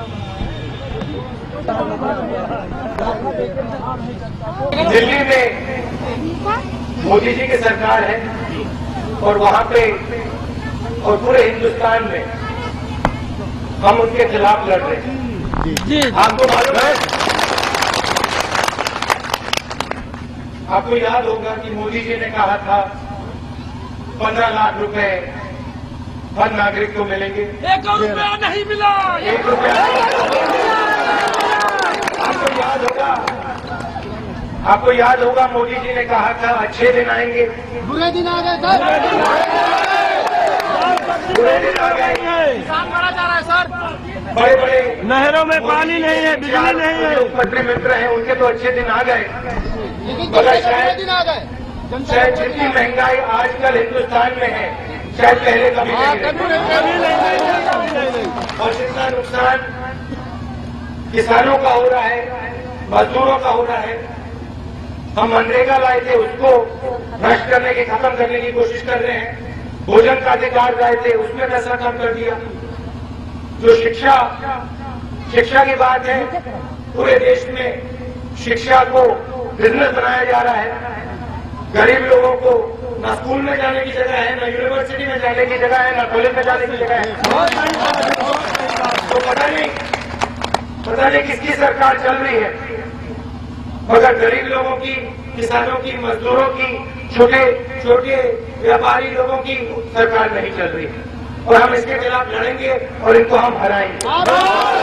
दिल्ली में मोदी जी की सरकार है और वहां पे और पूरे हिंदुस्तान में हम उनके खिलाफ लड़ रहे हैं। आपको मालूम है, आपको याद होगा कि मोदी जी ने कहा था 15 लाख रुपए हर नागरिक को मिलेंगे। 1 रुपया नहीं मिला। 1 रुपया आपको याद होगा मोदी जी ने कहा था अच्छे दिन आएंगे, बुरे दिन आ गए सर। बुरे दिन आ गए। किसान मारा जा रहा है सर। बड़े बड़े नहरों में पानी नहीं है, बिजली नहीं है। मुख्यमंत्री मित्र हैं, उनके तो अच्छे दिन आ गए, लेकिन मगर बुरे दिन आ गए। शायद जितनी महंगाई आजकल हिंदुस्तान में है शायद पहले कभी नहीं रही। और जितना नुकसान किसानों का हो रहा है, मजदूरों का हो रहा है, हम मनरेगा लाए थे उसको नष्ट करने की, खत्म करने की कोशिश कर रहे हैं। भोजन का अधिकार लाए थे, उसमें पैसा कम कर दिया। जो शिक्षा की बात है, पूरे देश में शिक्षा को बिजनेस बनाया जा रहा है। गरीब लोगों को ना स्कूल में जाने की जगह है, ना यूनिवर्सिटी में जाने की जगह है, ना कॉलेज में जाने की जगह है। तो पता नहीं किसकी सरकार चल रही है, मगर गरीब लोगों की, किसानों की, मजदूरों की, छोटे व्यापारी लोगों की सरकार नहीं चल रही है। और हम इसके खिलाफ लड़ेंगे और इनको हम हराएंगे।